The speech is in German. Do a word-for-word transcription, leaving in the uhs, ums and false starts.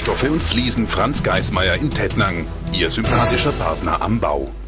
Baustoffe und Fliesen Franz Geismeier in Tettnang, Ihr sympathischer Partner am Bau.